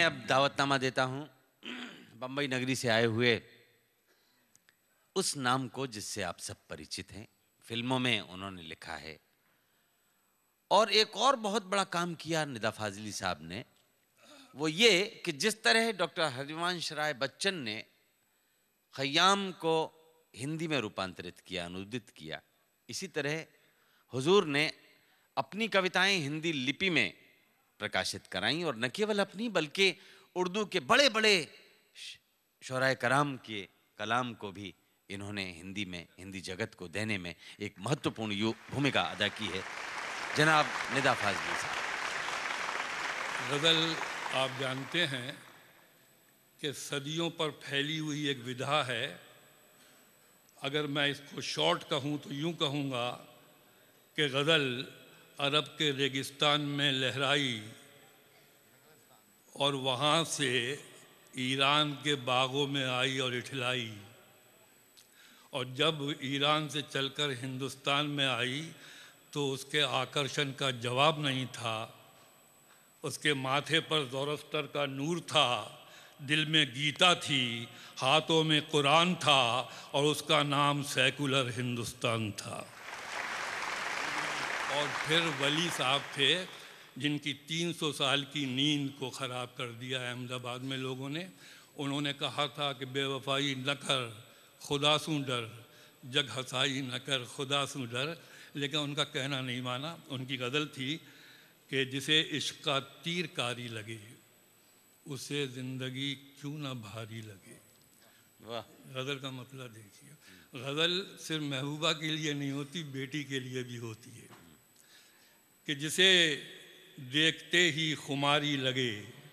अब दावतनामा देता हूं बंबई नगरी से आए हुए उस नाम को जिससे आप सब परिचित हैं, फिल्मों में उन्होंने लिखा है और एक और बहुत बड़ा काम किया निदा फाजली साहब ने, वो ये कि जिस तरह डॉक्टर हरिवंश राय बच्चन ने खयाम को हिंदी में रूपांतरित किया, अनुदित किया, इसी तरह हुजूर ने अपनी कविताएं हिंदी लिपि में प्रकाशित कराई और न केवल अपनी बल्कि उर्दू के बड़े बड़े शोराए कराम के कलाम को भी इन्होंने हिंदी में, हिंदी जगत को देने में एक महत्वपूर्ण भूमिका अदा की है। जनाब निदा फाजली साहब। गज़ल आप जानते हैं कि सदियों पर फैली हुई एक विधा है। अगर मैं इसको शॉर्ट कहूँ तो यूँ कहूँगा कि गज़ल अरब के रेगिस्तान में लहराई और वहाँ से ईरान के बागों में आई और इठलाई, और जब ईरान से चलकर हिंदुस्तान में आई तो उसके आकर्षण का जवाब नहीं था। उसके माथे पर ज़ोरस्टर का नूर था, दिल में गीता थी, हाथों में कुरान था और उसका नाम सेकुलर हिंदुस्तान था। और फिर वली साहब थे जिनकी 300 साल की नींद को ख़राब कर दिया अहमदाबाद में लोगों ने। उन्होंने कहा था कि बेवफाई न कर खुदा सू डर, जग हसाई न कर खुदा सू डर, लेकिन उनका कहना नहीं माना। उनकी गज़ल थी कि जिसे इश्क का तीर कारी लगे उसे ज़िंदगी क्यों ना भारी लगे। वाह, गज़ल का मतलब देखिए, गज़ल सिर्फ महबूबा के लिए नहीं होती, बेटी के लिए भी होती है। कि जिसे देखते ही खुमारी लगे,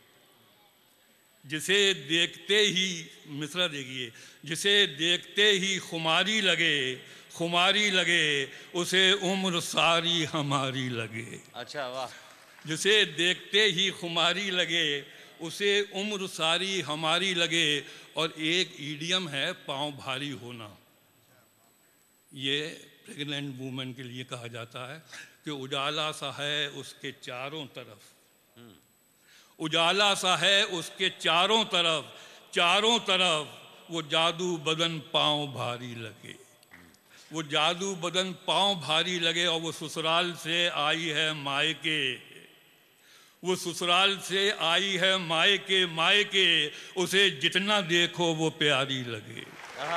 जिसे देखते ही, मिसरा देखिए, जिसे देखते ही खुमारी लगे, खुमारी लगे उसे उम्र सारी हमारी लगे। अच्छा, वाह। जिसे देखते ही खुमारी लगे उसे उम्र सारी हमारी लगे। और एक ईडियम है पाँव भारी होना, ये प्रेग्नेंट वूमेन के लिए कहा जाता है कि उजाला सा है उसके चारों तरफ, उजाला सा है उसके चारों तरफ, चारों तरफ वो जादू बदन पाँव भारी लगे, वो जादू बदन पाँव भारी लगे। और वो ससुराल से आई है मायके, वो ससुराल से आई है मायके, मायके उसे जितना देखो वो प्यारी लगे।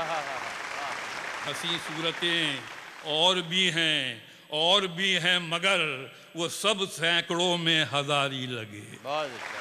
हंसी सूरतें और भी हैं, और भी हैं, मगर वो सब सैकड़ों में हजारी लगे। बहुत अच्छा।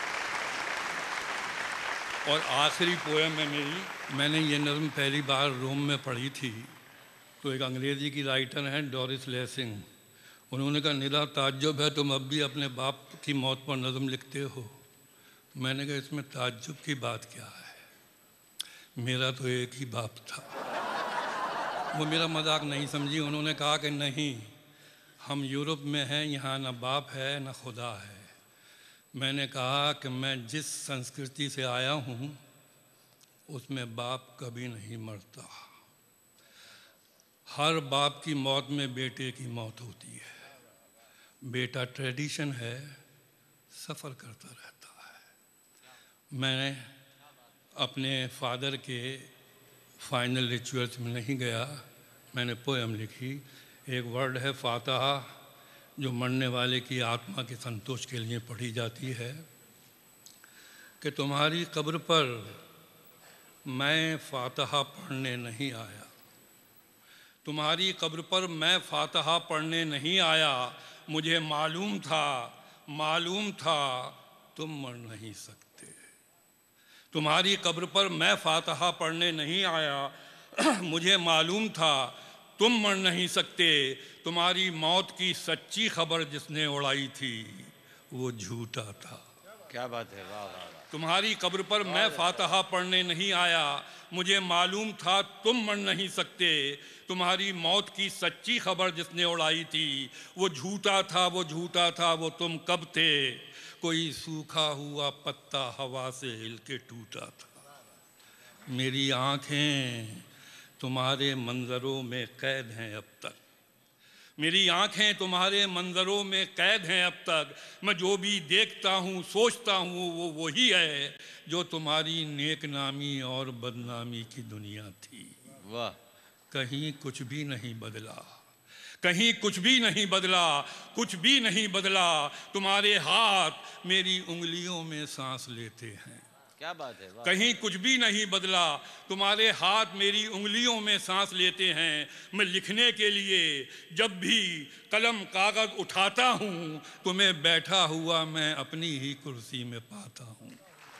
और आखिरी पोएम है मेरी, मैंने ये नज़्म पहली बार रोम में पढ़ी थी, तो एक अंग्रेज़ी की राइटर हैं डोरिस लेसिंग, उन्होंने कहा निदा ताज्जुब है तुम अब भी अपने बाप की मौत पर नज़्म लिखते हो। मैंने कहा इसमें ताज्जुब की बात क्या है, मेरा तो एक ही बाप था। वो मेरा मजाक नहीं समझी, उन्होंने कहा कि नहीं, हम यूरोप में हैं, यहाँ ना बाप है ना खुदा है। मैंने कहा कि मैं जिस संस्कृति से आया हूँ उसमें बाप कभी नहीं मरता, हर बाप की मौत में बेटे की मौत होती है। बेटा ट्रेडिशन है, सफ़र करता रहता है। मैंने अपने फादर के फाइनल रिचुअल्स में नहीं गया, मैंने पोएम लिखी। एक वर्ड है फातहा, जो मरने वाले की आत्मा के संतोष के लिए पढ़ी जाती है कि तुम्हारी कब्र पर मैं फातहा पढ़ने नहीं आया, तुम्हारी कब्र पर मैं फातहा पढ़ने नहीं आया। मुझे मालूम था, मालूम था तुम मर नहीं सकते। तुम्हारी कब्र पर मैं फातहा पढ़ने नहीं आया, मुझे मालूम था तुम मर नहीं सकते। तुम्हारी मौत की सच्ची खबर जिसने उड़ाई थी वो झूठा था। क्या बात है, वाह वाह वाह। तुम्हारी कब्र पर मैं फातहा पढ़ने नहीं आया, मुझे मालूम था तुम मर नहीं सकते। तुम्हारी मौत की सच्ची खबर जिसने उड़ाई थी वो झूठा था, वो झूठा था, वो तुम कब थे। कोई सूखा हुआ पत्ता हवा से हिल के टूटा था। मेरी आँखें तुम्हारे मंजरों में कैद हैं अब तक, मेरी आंखें तुम्हारे मंजरों में कैद हैं अब तक। मैं जो भी देखता हूँ सोचता हूँ वो वही है जो तुम्हारी नेक नामी और बदनामी की दुनिया थी। वाह। कहीं कुछ भी नहीं बदला, कहीं कुछ भी नहीं बदला, कुछ भी नहीं बदला। तुम्हारे हाथ मेरी उंगलियों में सांस लेते हैं। क्या बात है। कहीं कुछ भी नहीं बदला, तुम्हारे हाथ मेरी उंगलियों में सांस लेते हैं। मैं लिखने के लिए जब भी कलम कागज उठाता हूँ, तुम्हें बैठा हुआ मैं अपनी ही कुर्सी में पाता हूँ।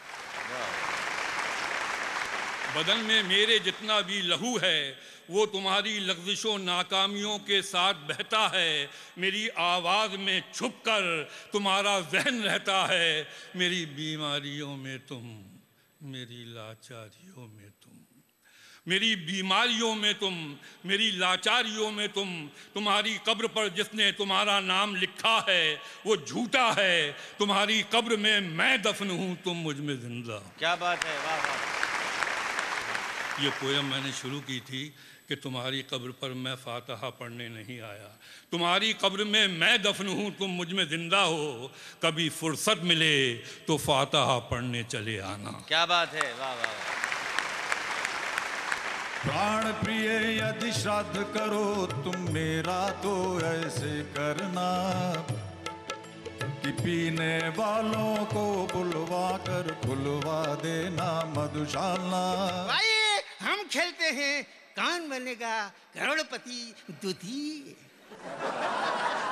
बदन में मेरे जितना भी लहू है वो तुम्हारी लग़्ज़िशों नाकामियों के साथ बहता है। मेरी आवाज़ में छुपकर तुम्हारा ज़हन रहता है। मेरी बीमारियों में तुम, मेरी लाचारियों में तुम, मेरी बीमारियों में तुम, मेरी लाचारियों में तुम। तुम्हारी कब्र पर जिसने तुम्हारा नाम लिखा है वो झूठा है। तुम्हारी कब्र में मैं दफन हूँ, तुम मुझ में जिंदा हो। क्या बात है। वाह वाह। ये पोयम मैंने शुरू की थी कि तुम्हारी कब्र पर मैं फातिहा पढ़ने नहीं आया। तुम्हारी कब्र में मैं दफन हूँ, तुम मुझ में जिंदा हो। कभी फुर्सत मिले तो फातिहा पढ़ने चले आना। क्या बात है। वाह वाह। प्राण प्रिय यदि श्राद्ध करो तुम मेरा तो ऐसे करना कि पीने वालों को बुलवा देना मधुशाला। भाई हम खेलते हैं कौन बनेगा करोड़पति दूधी।